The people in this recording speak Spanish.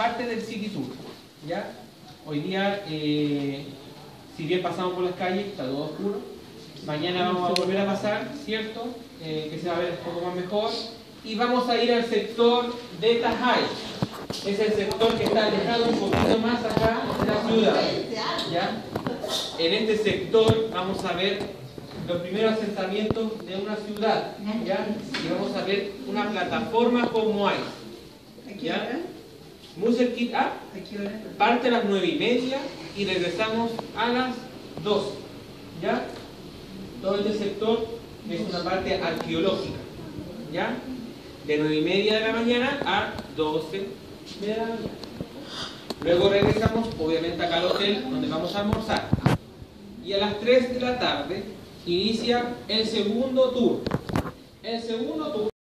parte del City Tour, ¿ya? Hoy día, si bien pasamos por las calles, está todo oscuro. Mañana vamos a volver a pasar, ¿cierto? Que se va a ver un poco más mejor. Y vamos a ir al sector de Tajay. Es el sector que está alejado un poquito más acá de la ciudad, ¿ya? En este sector vamos a ver los primeros asentamientos de una ciudad, ¿ya? Y vamos a ver una plataforma como hay, ¿ya? Muy cerquita, parte a las 9:30 y regresamos a las 12, ¿ya? Todo este sector es una parte arqueológica, ¿ya? De 9:30 de la mañana a 12 de la mañana. Luego regresamos, obviamente, acá al hotel donde vamos a almorzar. Y a las 3 de la tarde inicia el segundo tour. El segundo tour